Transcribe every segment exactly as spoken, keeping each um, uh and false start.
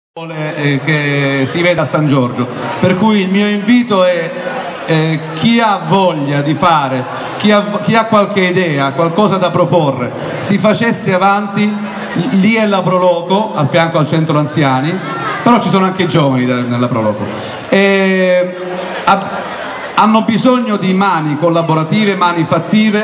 che si vede a San Giorgio, per cui il mio invito è eh, chi ha voglia di fare, chi ha, chi ha qualche idea, qualcosa da proporre, si facesse avanti. Lì è la Proloco a fianco al centro anziani, però ci sono anche i giovani nella Proloco e ha, hanno bisogno di mani collaborative, mani fattive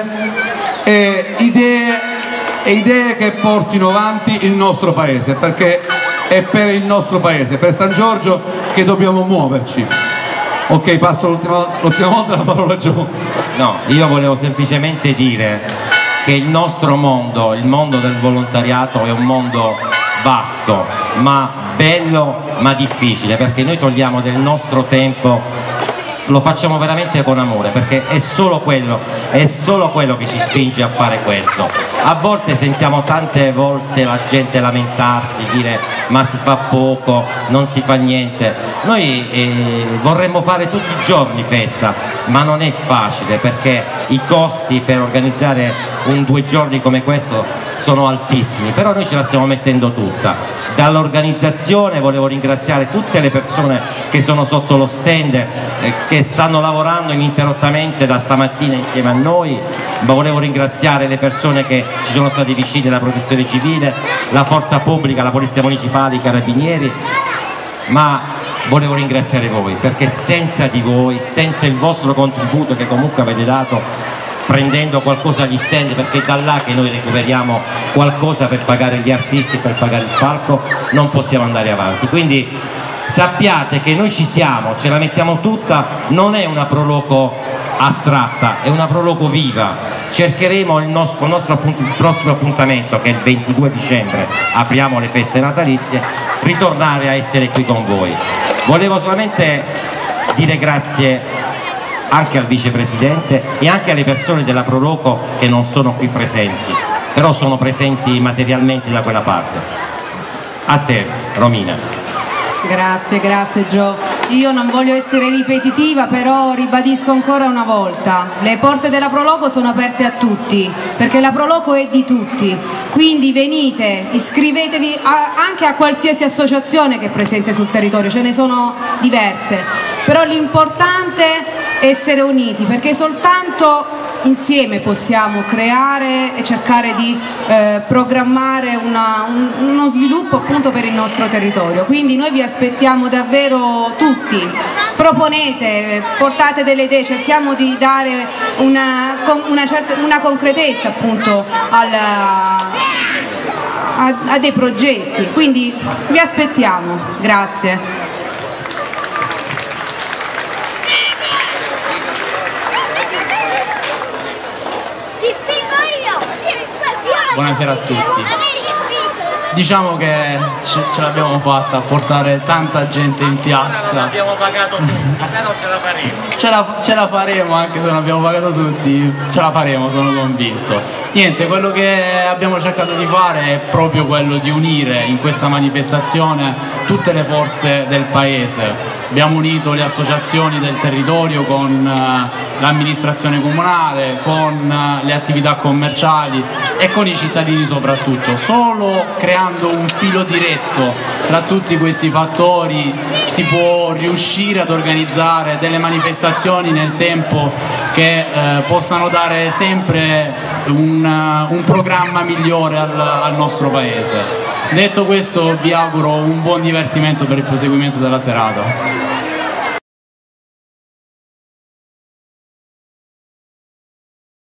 e idee, e idee che portino avanti il nostro paese, perché è per il nostro paese, per San Giorgio che dobbiamo muoverci. Ok, passo l'ultima volta la parola a Gio. No, io volevo semplicemente dire che il nostro mondo, il mondo del volontariato è un mondo vasto, ma bello, ma difficile, perché noi togliamo del nostro tempo, lo facciamo veramente con amore, perché è solo quello, è solo quello che ci spinge a fare questo. A volte sentiamo tante volte la gente lamentarsi, dire ma si fa poco, non si fa niente. Noi eh, vorremmo fare tutti i giorni festa, ma non è facile, perché i costi per organizzare un due giorni come questo sono altissimi, però noi ce la stiamo mettendo tutta. Dall'organizzazione volevo ringraziare tutte le persone che sono sotto lo stand, eh, che stanno lavorando ininterrottamente da stamattina insieme a noi, ma volevo ringraziare le persone che ci sono stati vicine, la protezione civile, la forza pubblica, la polizia municipale, i carabinieri, ma volevo ringraziare voi, perché senza di voi, senza il vostro contributo che comunque avete dato prendendo qualcosa agli stand, perché è da là che noi recuperiamo qualcosa per pagare gli artisti, per pagare il palco, non possiamo andare avanti. Quindi sappiate che noi ci siamo, ce la mettiamo tutta, non è una Proloco astratta, è una Proloco viva. Cercheremo il nostro, il nostro appunt il prossimo appuntamento, che è il ventidue dicembre, apriamo le feste natalizie, ritornare a essere qui con voi. Volevo solamente dire grazie anche al vicepresidente e anche alle persone della Proloco che non sono qui presenti, però sono presenti materialmente da quella parte. A te, Romina. Grazie, grazie Gio. Io non voglio essere ripetitiva, però ribadisco ancora una volta, le porte della Proloco sono aperte a tutti, perché la Proloco è di tutti, quindi venite, iscrivetevi a, anche a qualsiasi associazione che è presente sul territorio, ce ne sono diverse, però l'importante è essere uniti, perché soltanto insieme possiamo creare e cercare di eh, programmare una, un, uno sviluppo appunto per il nostro territorio. Quindi noi vi aspettiamo davvero tutti, proponete, portate delle idee, cerchiamo di dare una, una, certa, una concretezza appunto alla, a, a dei progetti, quindi vi aspettiamo, grazie. Buonasera a tutti. Diciamo che ce, ce l'abbiamo fatta a portare tanta gente in piazza. Non abbiamo pagato tutti, però ce la faremo. Ce la, ce la faremo, anche se non abbiamo pagato tutti, ce la faremo, sono convinto. Niente, quello che abbiamo cercato di fare è proprio quello di unire in questa manifestazione tutte le forze del paese. Abbiamo unito le associazioni del territorio con uh, l'amministrazione comunale, con uh, le attività commerciali e con i cittadini soprattutto. Solo creando un filo diretto tra tutti questi fattori si può riuscire ad organizzare delle manifestazioni nel tempo che uh, possano dare sempre un, uh, un programma migliore al, al nostro paese. Detto questo, vi auguro un buon divertimento per il proseguimento della serata.